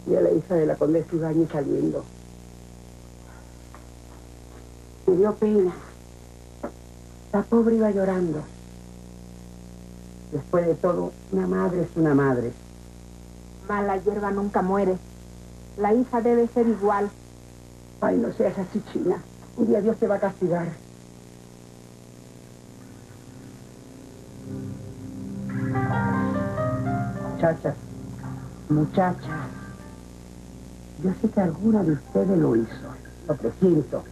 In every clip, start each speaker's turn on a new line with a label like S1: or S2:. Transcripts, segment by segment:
S1: Y a la hija de la condesa Ibáñez saliendo. Me dio pena. La pobre iba llorando. Después de todo, una madre es una madre.
S2: Mala hierba nunca muere. La hija debe ser igual.
S1: Ay, no seas así, China. Un día Dios te va a castigar. Muchachas, yo sé que alguna de ustedes lo hizo. Lo presiento.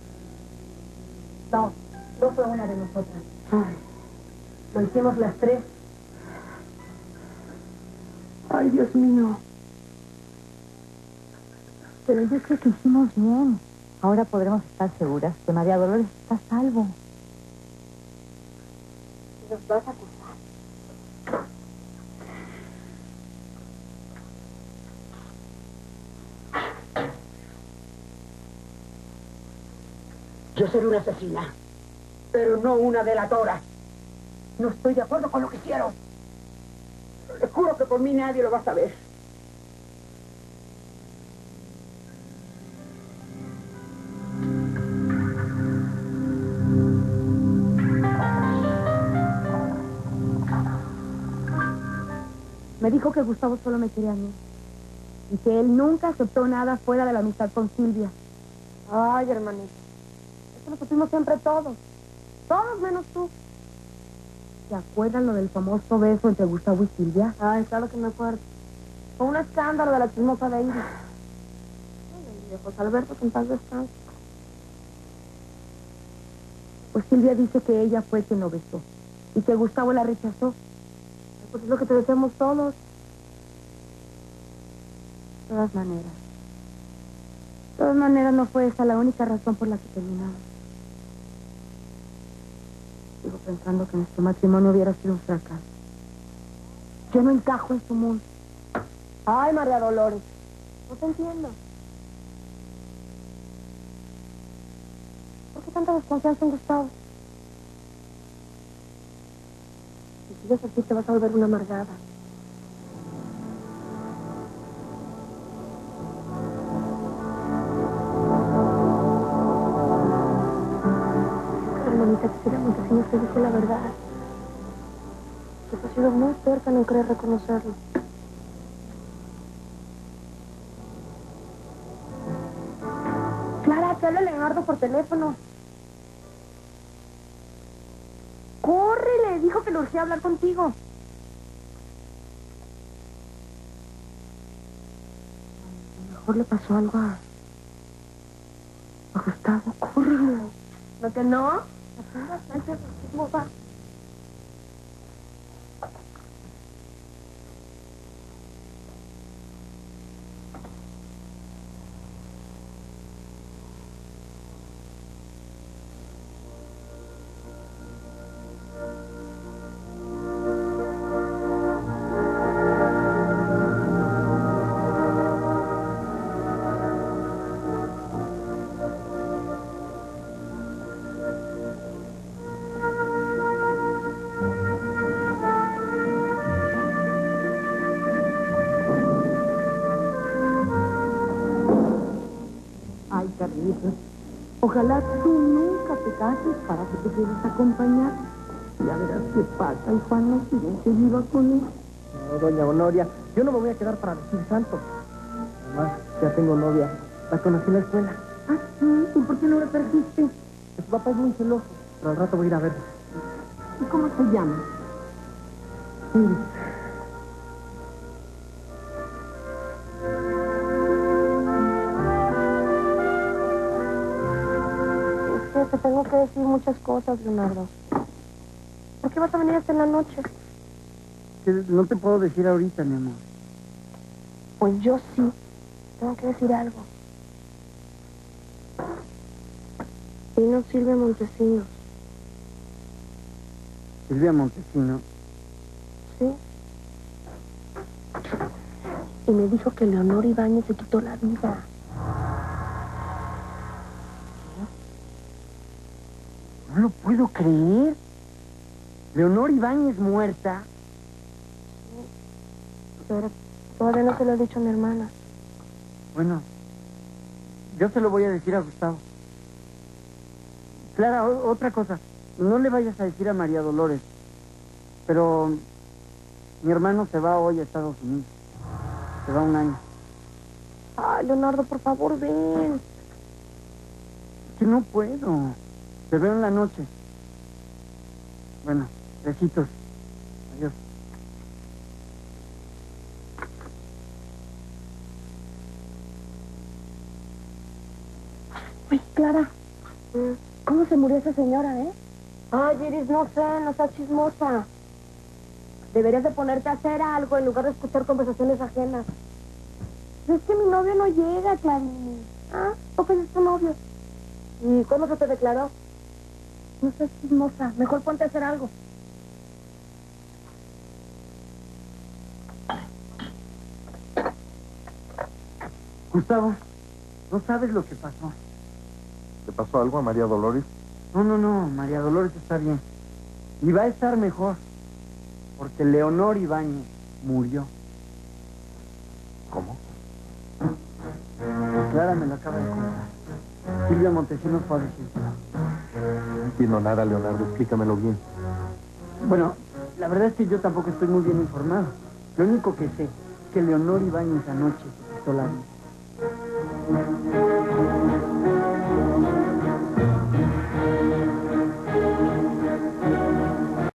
S2: No fue una de nosotras.
S1: Ay,
S2: Lo hicimos las tres.
S1: ay, Dios mío.
S2: Pero yo creo que hicimos bien. Ahora podremos estar seguras que María Dolores está a salvo. ¿Nos vas a acusar?
S1: Yo seré una asesina, pero no una delatora. No estoy de acuerdo con lo que hicieron. Les juro que por mí nadie lo va a saber.
S2: Me dijo que Gustavo solo me quiere a mí. Y que él nunca aceptó nada fuera de la amistad con Silvia. Ay, hermanito. Eso lo supimos siempre todos. Todos menos tú. ¿Se acuerdan lo del famoso beso entre Gustavo y Silvia? Ay, claro que me acuerdo. Fue un escándalo de la chismosa de Iris. Y de José Alberto, que en paz descanse. Pues Silvia dice que ella fue quien lo besó. Y que Gustavo la rechazó. Pues es lo que te decíamos todos. De todas maneras no fue esa la única razón por la que terminamos. Sigo pensando que nuestro matrimonio hubiera sido un fracaso. Yo no encajo en su mundo. Ay, María Dolores, no te entiendo. ¿Por qué tanta desconfianza en Gustavo? Si sigues así te vas a volver una amargada. Hermanita, quisiera Montesinos te dijo la verdad. Que tú has sido muy cerca, no querer reconocerlo. Clara, te habla Leonardo por teléfono. ¡Córrele! Dijo que le urgía hablar contigo. A lo mejor le pasó algo a Gustavo. ¡Córrele! ¿No que no? ¿Cómo va? Ojalá tú nunca te cases para que te quieras acompañar. Ya verás qué pasa, y Juan no sigue enseguida con él.
S3: No, doña Honoria, yo no me voy a quedar para decir santo. Además, ya tengo novia. La conocí en la escuela.
S1: Ah, sí, ¿y por qué no la trajiste?
S3: Su papá es muy celoso, pero al rato voy a ir a verlo.
S1: ¿Y cómo se llama?
S3: Iris.
S2: Te tengo que decir muchas cosas, Leonardo. ¿Por qué vas a venir hasta en la noche?
S3: No te puedo decir ahorita, mi amor.
S2: Pues yo sí. Tengo que decir algo. Vino Silvia Montesinos.
S3: Silvia Montesinos.
S2: Sí. Y me dijo que Leonor Ibáñez se quitó la vida.
S3: No lo puedo creer. Leonor Ibáñez muerta.
S2: Pero todavía no se lo he dicho a mi hermana.
S4: Bueno, yo se lo voy a decir a Gustavo. Clara, otra cosa. No le vayas a decir a María Dolores. Pero mi hermano se va hoy a Estados Unidos. Se va 1 año.
S2: Ay, Leonardo, por favor, ven.
S4: Es que no puedo. Te veo en la noche. Bueno, besitos. Adiós.
S2: Ay, Clara, ¿cómo se murió esa señora, Ay, Iris, no sé, no seas chismosa. Deberías de ponerte a hacer algo en lugar de escuchar conversaciones ajenas. Es que mi novio no llega, Clarín. ¿Por qué es tu novio? ¿Y cuándo se te declaró? No seas chismosa, mejor ponte a hacer algo.
S4: Gustavo, no sabes lo que pasó.
S5: ¿Le pasó algo a María Dolores?
S4: No, María Dolores está bien. Y va a estar mejor. Porque Leonor Ibáñez murió.
S5: ¿Cómo?
S4: Clara me lo acaba de contar. Silvia Montesinos fue a decírselo.
S5: No entiendo nada, Leonardo. Explícamelo bien.
S4: Bueno, la verdad es que yo tampoco estoy muy bien informado. Lo único que sé es que Leonor Ibáñez anoche se quitó la vida.